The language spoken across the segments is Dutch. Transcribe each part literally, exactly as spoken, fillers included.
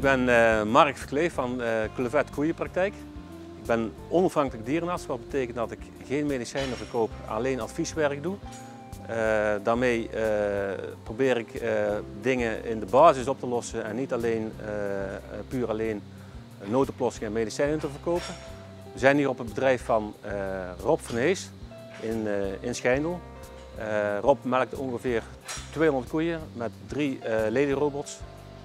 ben uh, Mark Verkleef van uh, Coulevet Koeienpraktijk. Ik ben onafhankelijk dierenarts, wat betekent dat ik geen medicijnen verkoop, alleen advieswerk doe. Uh, daarmee uh, probeer ik uh, dingen in de basis op te lossen en niet alleen uh, puur alleen noodoplossingen en medicijnen te verkopen. We zijn hier op het bedrijf van uh, Rob van Hees in, uh, in Schijndel. Uh, Rob melkt ongeveer tweehonderd koeien met drie uh, lelierobots.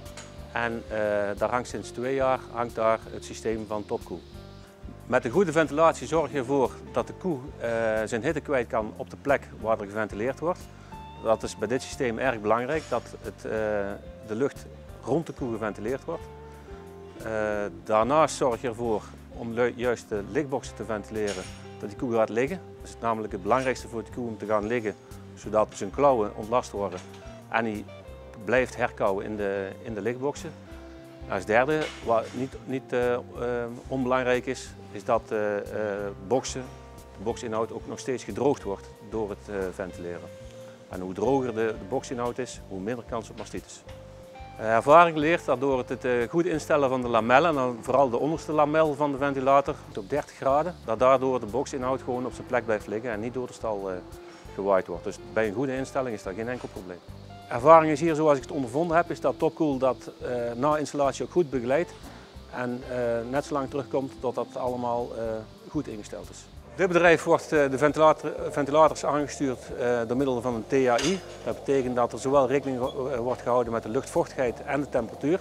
En uh, daar hangt sinds twee jaar hangt daar het systeem van Topcool. Met een goede ventilatie zorg je ervoor dat de koe uh, zijn hitte kwijt kan op de plek waar er geventileerd wordt. Dat is bij dit systeem erg belangrijk, dat het, uh, de lucht rond de koe geventileerd wordt. Uh, daarnaast zorg je ervoor om juist de lichtboxen te ventileren, dat die koe gaat liggen. Dat is namelijk het belangrijkste voor de koe om te gaan liggen, zodat zijn klauwen ontlast worden en hij blijft herkauwen in de, in de lichtboxen. Als derde, wat niet, niet uh, uh, onbelangrijk is, is dat uh, uh, boxen, de boxinhoud ook nog steeds gedroogd wordt door het uh, ventileren. En hoe droger de, de boxinhoud is, hoe minder kans op mastitis. Uh, ervaring leert dat door het, het uh, goed instellen van de lamellen, en dan vooral de onderste lamel van de ventilator op dertig graden, dat daardoor de boxinhoud gewoon op zijn plek blijft liggen en niet door de stal uh, gewaaid wordt. Dus bij een goede instelling is dat geen enkel probleem. Ervaring is hier, zoals ik het ondervonden heb, is dat Topcool dat uh, na installatie ook goed begeleidt en uh, net zo lang terugkomt totdat het allemaal uh, goed ingesteld is. Dit bedrijf wordt uh, de ventilator, ventilators aangestuurd uh, door middel van een T A I. Dat betekent dat er zowel rekening wordt gehouden met de luchtvochtigheid en de temperatuur.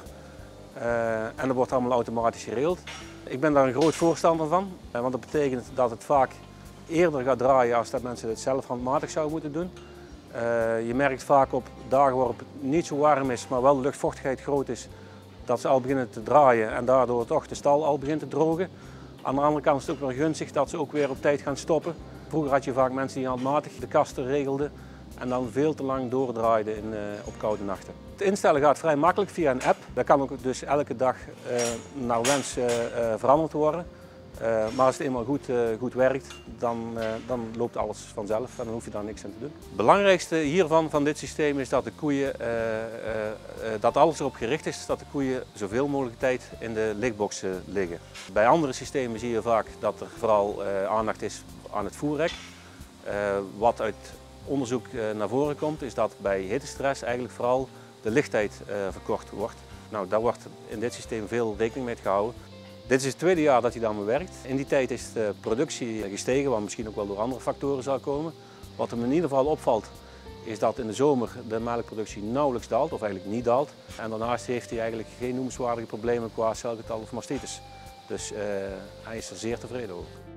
Uh, en dat wordt allemaal automatisch geregeld. Ik ben daar een groot voorstander van, uh, want dat betekent dat het vaak eerder gaat draaien als dat mensen het zelf handmatig zouden moeten doen. Uh, je merkt vaak op dagen waarop het niet zo warm is, maar wel de luchtvochtigheid groot is, dat ze al beginnen te draaien en daardoor toch de stal al begint te drogen. Aan de andere kant is het ook weer gunstig dat ze ook weer op tijd gaan stoppen. Vroeger had je vaak mensen die handmatig de kasten regelden en dan veel te lang doordraaiden in, uh, op koude nachten. Het instellen gaat vrij makkelijk via een app. Dat kan ook dus elke dag uh, naar wens uh, uh, veranderd worden. Uh, maar als het eenmaal goed, uh, goed werkt, dan, uh, dan loopt alles vanzelf en dan hoef je daar niks aan te doen. Het belangrijkste hiervan, van dit systeem, is dat de koeien, uh, uh, uh, dat alles erop gericht is dat de koeien zoveel mogelijk tijd in de lichtboxen liggen. Bij andere systemen zie je vaak dat er vooral uh, aandacht is aan het voerrek. Uh, wat uit onderzoek uh, naar voren komt, is dat bij hittestress eigenlijk vooral de lichttijd uh, verkort wordt. Nou, daar wordt in dit systeem veel rekening mee gehouden. Dit is het tweede jaar dat hij daarmee werkt. In die tijd is de productie gestegen, wat misschien ook wel door andere factoren zal komen. Wat hem in ieder geval opvalt, is dat in de zomer de melkproductie nauwelijks daalt, of eigenlijk niet daalt. En daarnaast heeft hij eigenlijk geen noemenswaardige problemen qua celgetal of mastitis. Dus uh, hij is er zeer tevreden over.